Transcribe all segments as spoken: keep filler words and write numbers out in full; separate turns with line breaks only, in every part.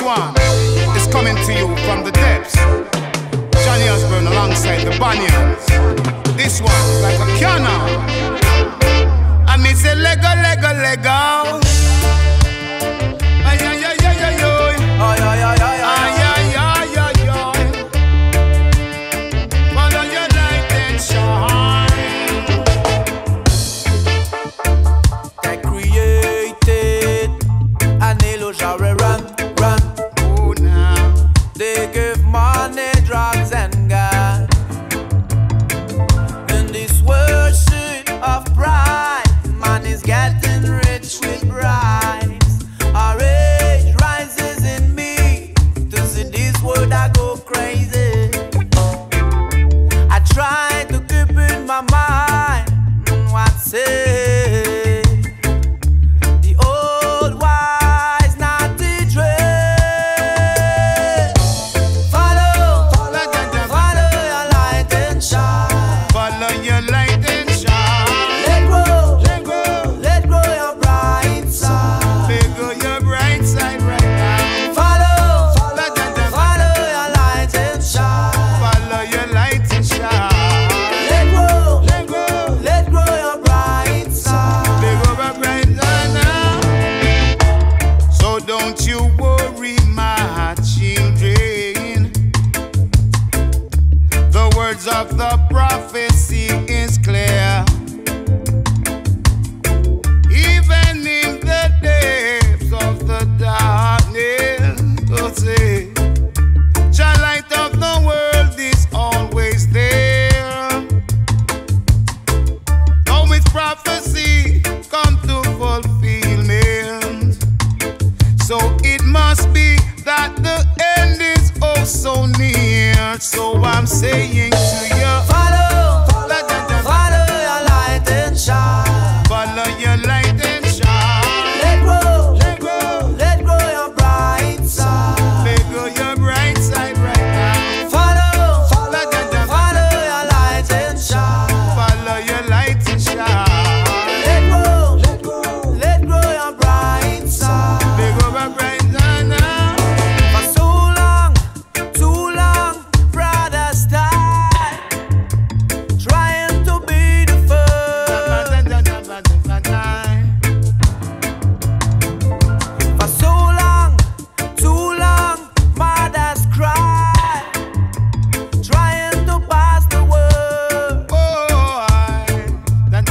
one is coming to you from the depths. Johnny Osbourne alongside the Banyans. This one is like a cannon. I mean say Lego, Lego, Lego. Ay, ay, ay, ay, ay, ay. Ay, ay, ay, ay, ay, ay, ay, ay, ay. Follow your light and shine.
They created an illusory run, run.
Oh, now
they give money, drugs, and gun. In this worship of pride, man is getting rich with bribes. Our age rises in me to see this world I go crazy. I try to keep in my mind what say the old wise not teach way. Follow, follow, follow your light and shine.
follow your light and shine.
Let grow, let grow, let grow your bright side.
Let go your bright side right now.
Follow, follow, follow your light and shine.
Follow your light and shine.
Let grow,
Let go,
let grow your bright side.
let go your bright side now. So don't you worry, my children. The words of the prophecy is clear. Even in the depths of the darkness, oh say, the light of the world is always there. Now with prophecy come to fulfillment. So it must be that the end is oh so near. So I'm saying to you,
Follow, follow your light and shine.
follow your light and shine.
Let grow,
Let go,
let grow your bright side.
let go your bright side right now.
Follow, follow your light and shine.
Follow your light and shine.
Let grow, let grow, let grow your bright side.
Let go your bright side now.
For so long, too long, brothers died trying to be the first. For so long, too long, mothers cried trying to pass the word.
Oh, I.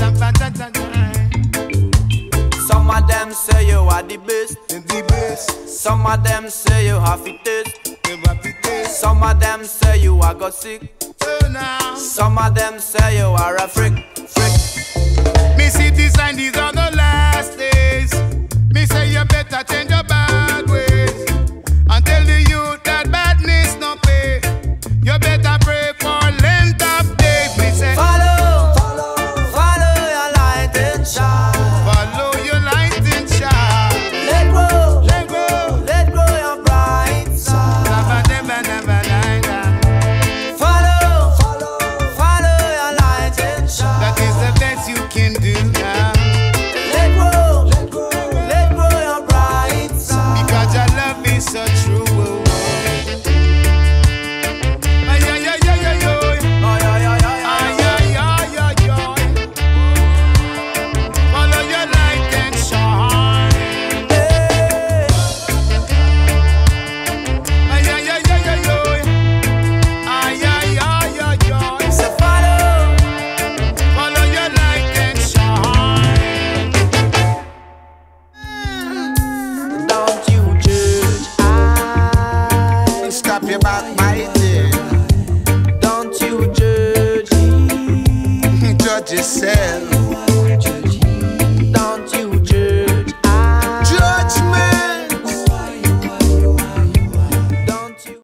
Some of them say you are the best.
The best,
Some of them say you have it taste.
never be taste.
Some of them say you are got sick.
So now,
Some of them say you are a freak, freak.
me see this and these are the last days. Me say you better change your bad ways and tell the youth that badness no pay. You better pray for length of days. Me say
Follow, follow, follow your light and shine.
follow your light and shine.
Let grow,
Let go.
let grow your bright side.
Never, never, never, never.
Follow, follow, follow your light and shine.
That is the best you can do now.
Let grow, let grow, let grow your bright side.
Because your love is so true. Ay, ay, ay, ay, ay, ay.
Ay, ay, ay, ay, ay.
Ay, ay, ay, ay, ay. Follow your light and shine.
Hey.
Ay, ay, ay, ay, ay, ay. Ay, ay, ay, ay, ay.
So follow,
Follow your light and shine.
don't you judge I.
Stop your backbiting.
Don't you judge
Judge yourself.